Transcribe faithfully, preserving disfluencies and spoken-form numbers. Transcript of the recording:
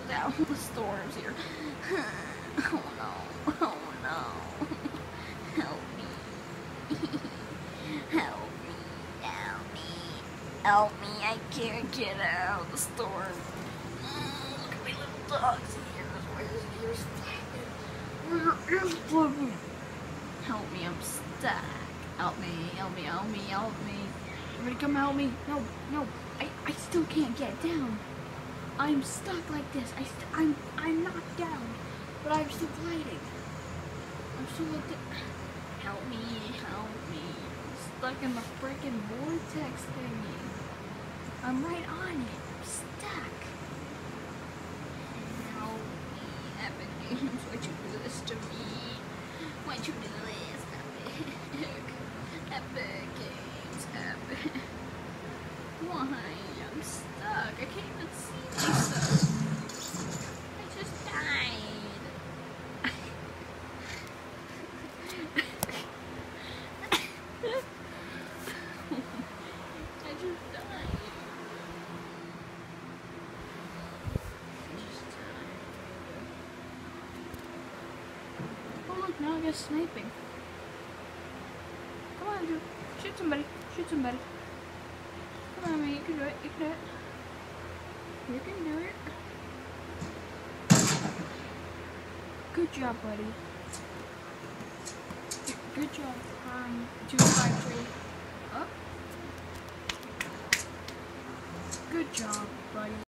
down. The storm's here. Oh no. Oh no. Help me. Help me. Help me. Help me. I can't get out of the storm. Mm, look at my little dog's ears. Why is his ears flapping? Where is flapping? Help me. I'm stuck. Help me. Help me. Help me. Help me. Everybody come help me. No. No. I, I still can't get down. I'm stuck like this. I st I'm I'm knocked down, but I'm still gliding. I'm still like this. Help me, help me. I'm stuck in the freaking vortex thingy. I'm right on it. I'm stuck. Help me, Epic Games. Why'd you do this to me? Why'd you do this, Epic? Epic Games, Epic. Why? I'm stuck. I can't even see myself. I just died. I just died. I just died. Oh look, now I guess sniping. Come on, dude. Shoot somebody. Shoot somebody. Come on, man, you can do it, you can do it. You can do it. Good job, buddy. Good job. Um, two five three. Up. Good job, buddy.